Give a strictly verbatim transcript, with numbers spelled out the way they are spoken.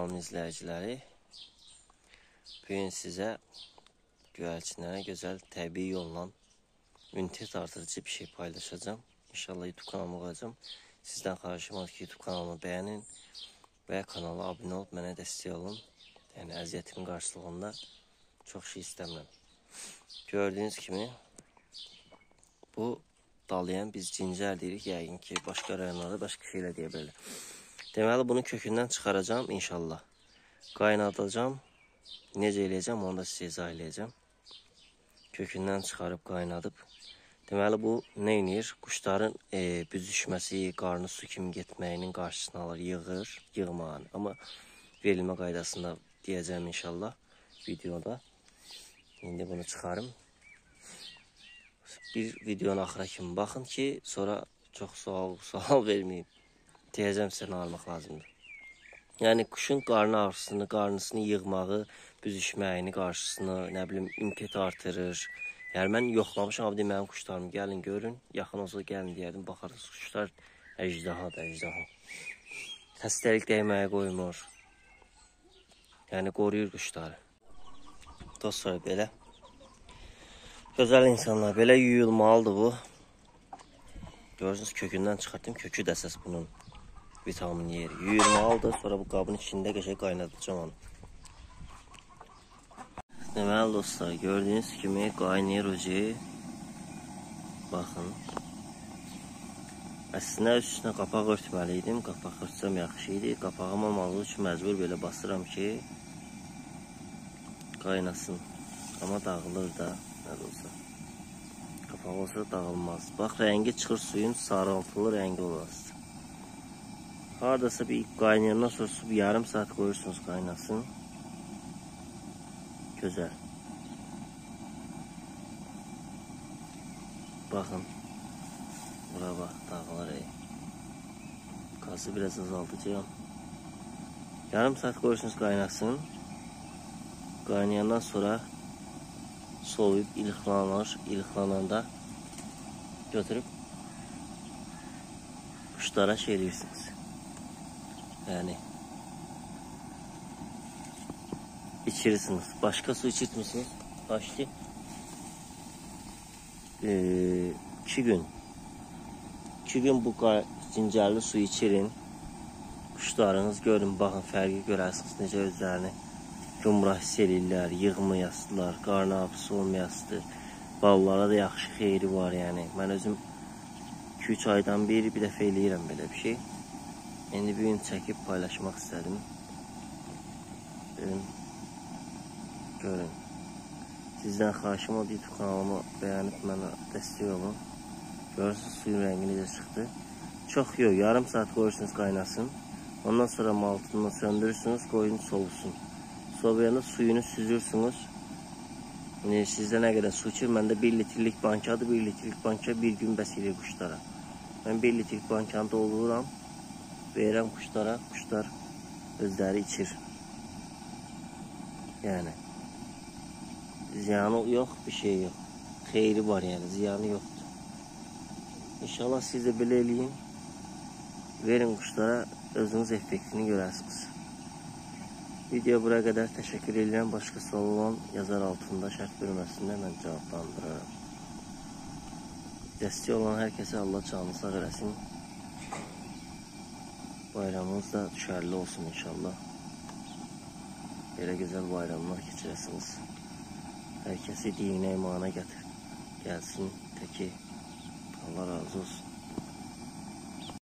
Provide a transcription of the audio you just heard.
kanalımın izləyiciləri, bugün sizə göyərçinlərə gözəl təbii yolla immunitet artırıcı bir şey paylaşacağım. İnşallah YouTube kanalımı qoyacağım. Sizdən xahişim odur ki, YouTube kanalımı bəyənin və kanala abunə olub mənə dəstək olun. Yəni əziyyətimin qarşılığında çox şey istəmirəm. Gördüyünüz kimi bu dalayan biz cincər deyirik, yəqin ki, başqa rayonlarda başqa şeylə deyə bilərlər. Deməli, bunu kökündən çıxaracağım inşallah. Qaynadacağım. Necə eləyəcəm, onu da sizə izah eləyəcəm. Kökündən çıxarıb, qaynadıb. Deməli, bu nə edir? Quşların e, büzüşməsi, qarnı su kimi getməyinin qarşısını alır, yığır, yığmağını. Amma verilmə qaydasında deyəcəm inşallah videoda. İndi bunu çıxarım. Bir videonun axıra kimi baxın ki, sonra çox sual, sual verməyim. Deyəcəm sizə nə almaq lazımdır. Yəni, quşun qarnı ağrısını, qarnısını yığmağı, büzüşməyini qarşısını, nə bilim, immunitet artırır. Yəni, mən yoxlamışam, abi, mənim quşlarımı gəlin, görün. Yaxın olsa gəlin deyərdim, baxarız, quşlar əjdahadır, əjdaha. Xəstəlik dəyməyə qoymur. Yəni, qoruyur quşları. Dostlar, belə. Gözəl insanlar, belə yuyulmalıdır bu. Görürsünüz, kökündən çıxartdım, kökü də əsas bunun vitamin yeri. Yuyulmalıdır, sonra bu qabın içində qəşəng qaynadacağım onu. Deməli dostlar, gördüyünüz kimi qaynayır ucu. Baxın. Əslində üstünə qapaq örtməliydim. Qapaq örtsəm yaxşı idi. Qapağım olmadığı üçün məcbur belə basıram ki qaynasın. Amma dağılır da, nə də olsa. Qapaq olsa dağılmaz. Bax, rəngi çıxır suyun, sarıltılı rəngi olasın. Haradasa bir qaynayandan sonra su bir yarım saat qoyursunuz qaynasın. Gözəl. Baxın. Bura bax, dağlar ey. Qazı biraz azaldacağım. Yarım saat qoyursunuz qaynasın. Qaynayandan sonra soğuyub ilixlanır. İlixlananda götürüb quşlara şey edirsiniz. Yəni içirirsiniz. Başka su içirtmişsiniz. Kaçtı? Ee, iki gün. İki gün bu cincərli suyu içirin. Kuşlarınız görün, baxın, fərqi görərsiniz necə özlərini gümrah hiss edirlər, yığmayasıdırlar, qarnı ağrısı olmayasıdır. Ballara da yaxşı xeyri var yəni. Mən özüm iki üç aydan beri bir dəfə eləyirəm belə bir şey. İndi bir gün çəkib paylaşmaq istədim. Görün. Görün. Sizdən xahişim o YouTube kanalımı bəyənib mənə dəstək olun. Görürsünüz suyun rəngi necə çıxdı. Çox yox, yarım saat qoyursunuz qaynasın. Ondan sonra altından söndürürsünüz, qoyun soğusun. Soğuyanda suyunu süzürsünüz. Sizdə nə qədər su içir? Məndə bir litrlik bankadır. bir litrlik banka bir gün bəs edir quşlara. Mən bir litrlik bankanı doldururam. Verirəm quşlara. Quşlar özləri içir. Yəni. Ziyanı yox, bir şey yox. Xeyri var yəni, ziyanı yoxdur. İnşallah siz də belə eləyin. Verin quşlara, özünüz effektini görərsiniz. Video buraya qədər təşəkkür edirəm. Başqa sual olan yazar altında şərt bölməsində mən cavablandırıram. Dəstək olan hər kəsə Allah canını sağ eləsin. Bayramınız da düşərli olsun inşallah. Belə gözəl bayramlar keçirəsiniz. Hər kəsi dinə, imana gətir. Gəlsin, təki. Allah razı olsun.